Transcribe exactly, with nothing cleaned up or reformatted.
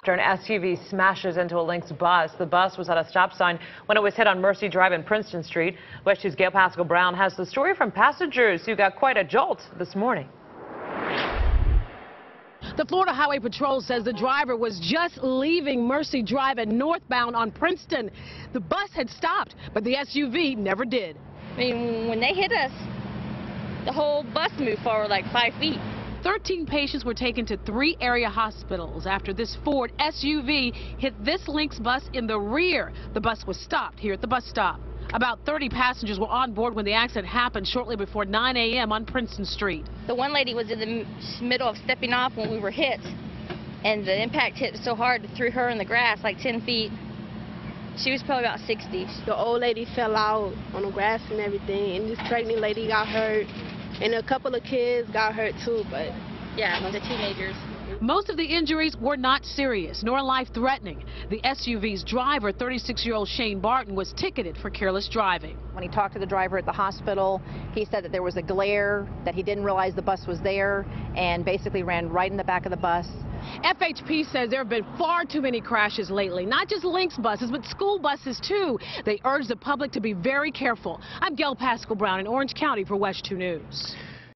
After an S U V smashes into a Lynx bus, the bus was at a stop sign when it was hit on Mercy Drive and Princeton Street. WESH two's Gail Pascal Brown has the story from passengers who got quite a jolt this morning. The Florida Highway Patrol says the driver was just leaving Mercy Drive and northbound on Princeton. The bus had stopped, but the S U V never did. I mean, when they hit us, the whole bus moved forward like five feet. thirteen patients were taken to three area hospitals after this Ford S U V hit this Lynx bus in the rear. The bus was stopped here at the bus stop. About thirty passengers were on board when the accident happened shortly before nine A M on Princeton Street. The one lady was in the middle of stepping off when we were hit, and the impact hit so hard it threw her in the grass like ten feet. She was probably about sixty. The old lady fell out on the grass and everything, and this pregnant lady got hurt. And a couple of kids got hurt too, but yeah, the teenagers. Most of the injuries were not serious nor life-threatening. The S U V's driver, thirty-six-year-old Shane Barton, was ticketed for careless driving. When he talked to the driver at the hospital, he said that there was a glare, that he didn't realize the bus was there, and basically ran right in the back of the bus. F H P says there have been far too many crashes lately, not just Lynx buses, but school buses too. They urge the public to be very careful. I'm Gail Pascal Brown in Orange County for WESH two News.